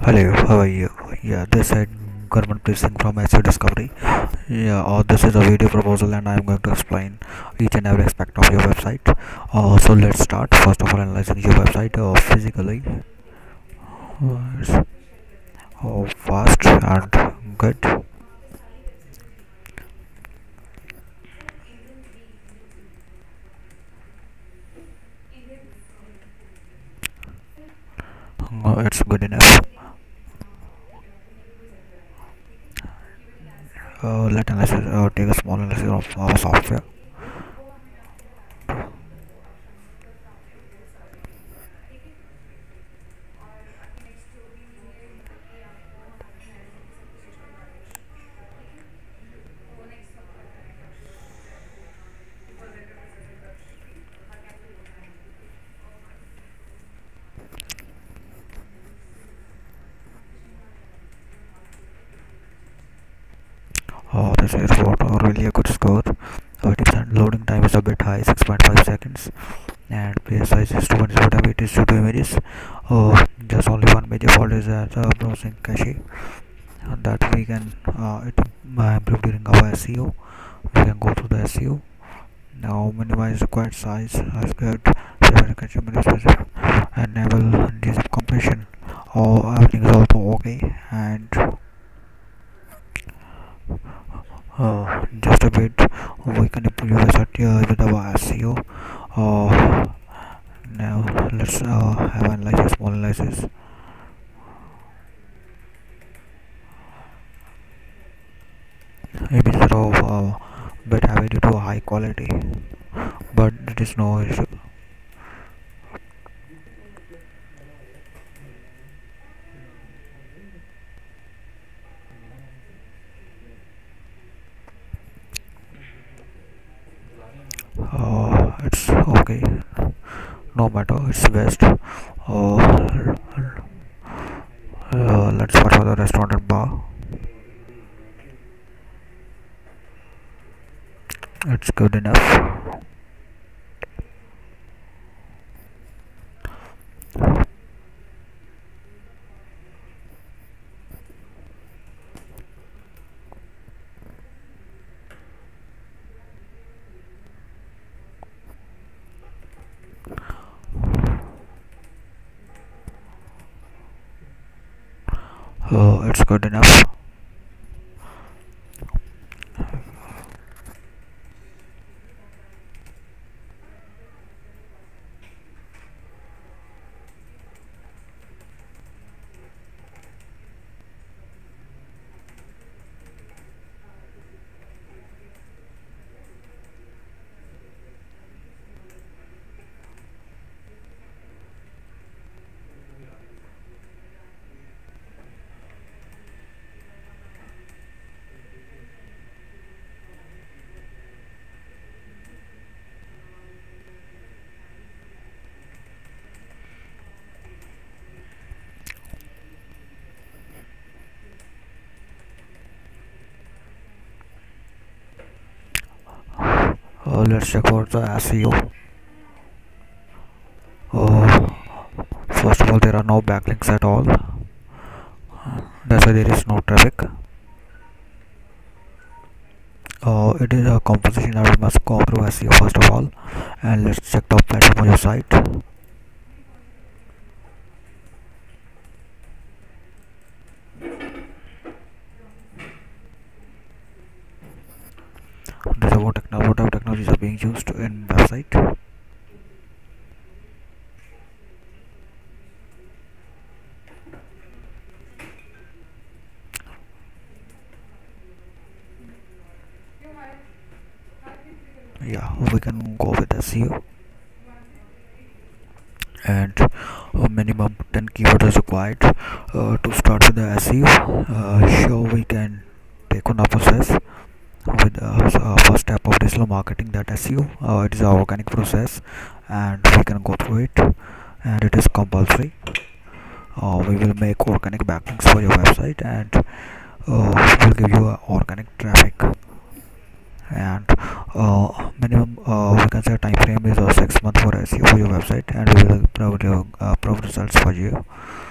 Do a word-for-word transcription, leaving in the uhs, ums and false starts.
Hello, how are you? Yeah, this is Garman Singh from S E O Discovery. Yeah, uh, this is a video proposal and I'm going to explain each and every aspect of your website. Uh, so let's start. First of all, analyzing your website uh, physically. Uh, oh, fast and good. Uh, it's good enough. Uh, let analysis uh, take a small analysis of our software. Oh, this is what uh, really a good score. Uh, it is, and loading time is a bit high, six point five seconds. And page size is two hundred whatever it is to two images. Uh, just only one major fault is that uh, browsing cache, and that we can uh, it uh, improve during our S E O. We can go through the S E O. Now minimize required size as good, enable ease of compression. Oh, everything is also okay. And uh, just a bit we can improve your website uh, with our S E O. Uh, now let's uh, have analysis, small analysis. Images of uh, bit heavy due to high quality, but it is no issue. Uh, it's okay, no matter, it's best. Uh, uh, let's search for the restaurant and bar. It's good enough. Uh, it's good enough. Uh, let's check out the S E O. Uh, first of all, there are no backlinks at all. That's why there is no traffic. Uh, it is a composition that we must go through S E O first of all, and let's check the platform on your site. This is what, techno what technologies are being used in website. Yeah, we can go with S E O, and a minimum ten keywords is required uh, to start with the S E O. Uh, sure, we can take on a process with uh, uh, first step of digital marketing, that S E O. Uh, it is an organic process and we can go through it, and it is compulsory. Uh, we will make organic backlinks for your website, and uh, will give you uh, organic traffic. And uh, minimum uh, we can say time frame is uh, six months for S E O for your website, and we will provide, uh, provide results for you.